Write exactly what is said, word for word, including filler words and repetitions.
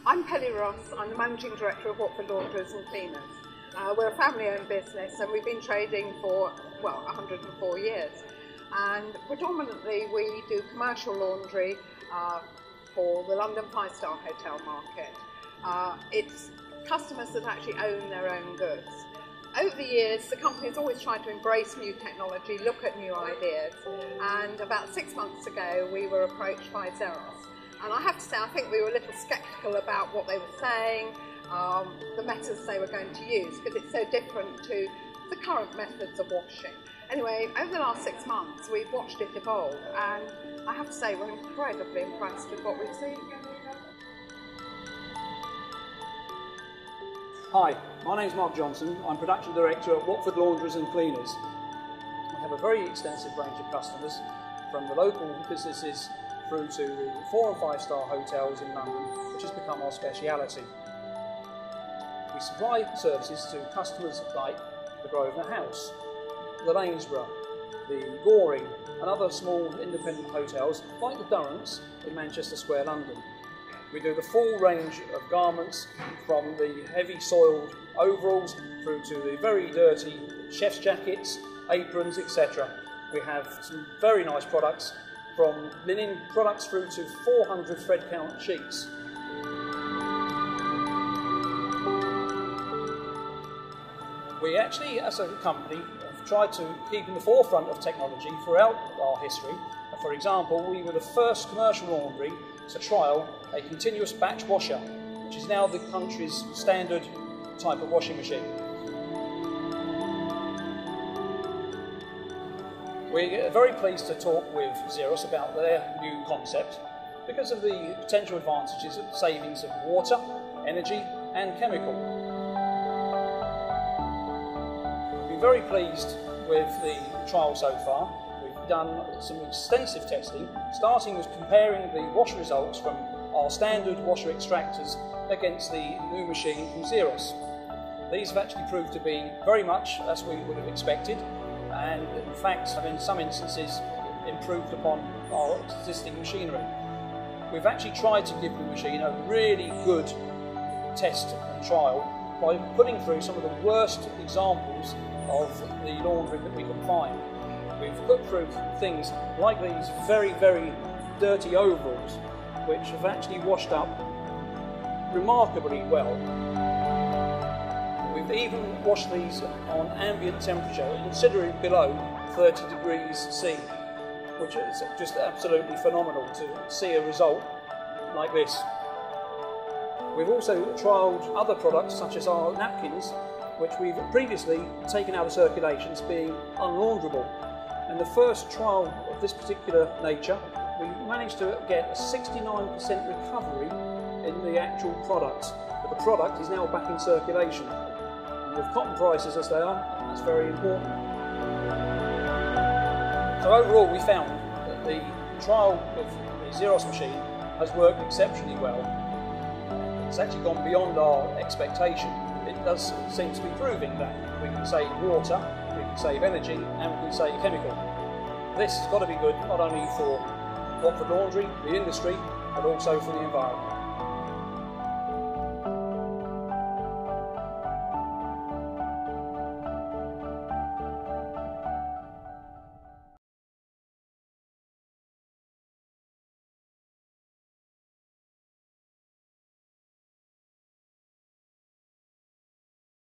I'm Pelly Ross. I'm the Managing Director of Watford Laundrers and Cleaners. Uh, we're a family-owned business and we've been trading for, well, one hundred and four years. And predominantly we do commercial laundry uh, for the London five-star hotel market. Uh, it's customers that actually own their own goods. Over the years, the company has always tried to embrace new technology, look at new ideas, and about six months ago we were approached by Xeros. And I have to say, I think we were a little sceptical about what they were saying, um, the methods they were going to use, because it's so different to the current methods of washing. Anyway, over the last six months we've watched it evolve, and I have to say we're incredibly impressed with what we've seen. Hi, my name is Mark Johnson. I'm Production Director at Watford Laundrers and Cleaners. We have a very extensive range of customers, from the local businesses through to the four and five star hotels in London, which has become our speciality. We supply services to customers like the Grosvenor House, the Lanesborough, the Goring and other small independent hotels like the Durrants in Manchester Square, London. We do the full range of garments, from the heavy soiled overalls through to the very dirty chef's jackets, aprons, et cetera. We have some very nice products, from linen products through to four hundred thread count sheets. We actually, as a company, have tried to keep in the forefront of technology throughout our history. For example, we were the first commercial laundry to trial a continuous batch washer, which is now the country's standard type of washing machine. We're very pleased to talk with Xeros about their new concept because of the potential advantages of savings of water, energy and chemical. We've been very pleased with the trial so far. We've done some extensive testing, starting with comparing the wash results from our standard washer extractors against the new machine from Xeros. These have actually proved to be very much as we would have expected, and in fact have in some instances improved upon our existing machinery. We've actually tried to give the machine a really good test and trial by putting through some of the worst examples of the laundry that we could find. We've put through things like these very, very dirty overalls, which have actually washed up remarkably well. We've even washed these on ambient temperature, considerably below thirty degrees C, which is just absolutely phenomenal to see a result like this. We've also trialled other products such as our napkins, which we've previously taken out of circulation as being unlaunderable. And the first trial of this particular nature, we managed to get a sixty-nine percent recovery in the actual product. But the product is now back in circulation. And with cotton prices as they are, that's very important. So overall we found that the trial of the Xeros machine has worked exceptionally well. It's actually gone beyond our expectation. It does seem to be proving that we can save water, we can save energy and we can save chemical. This has got to be good not only for Watford Laundry, the industry, but also for the environment.